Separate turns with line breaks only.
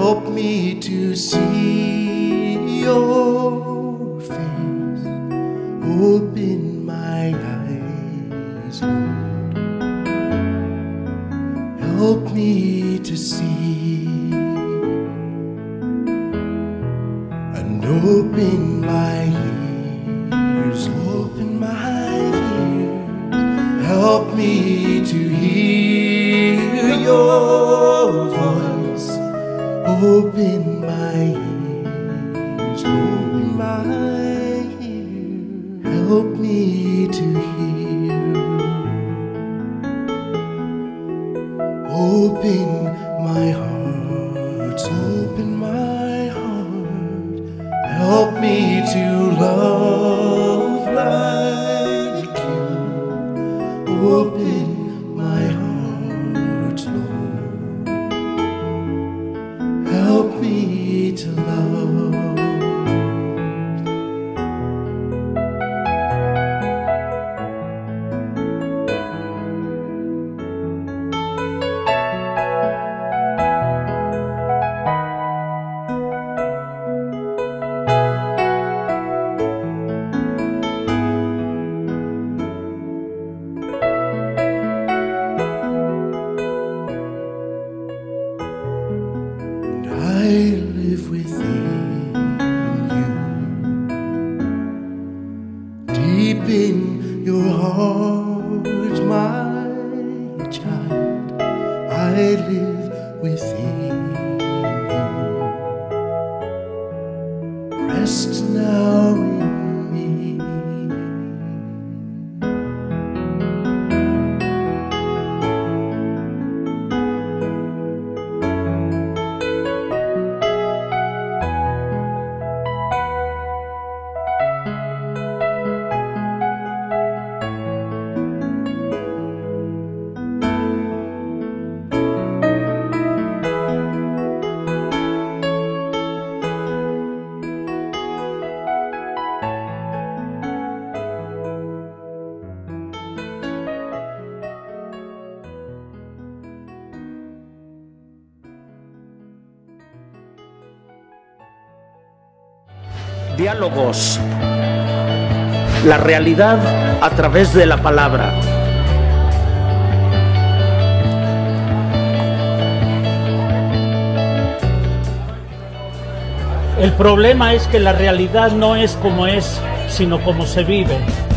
Help me to see your face. Open my eyes, Lord. Help me to see and open my ears. Open my ears. Help me to hear your voice. Open my ears, open my ears. Help me to hear. Open my heart, open my heart. Help me to love like you. Open my heart, Lord. Help me to love. I live within you, deep in your heart, my child. I live within you. Rest now in me.
Diálogos, la realidad a través de la palabra. El problema es que la realidad no es como es, sino como se vive.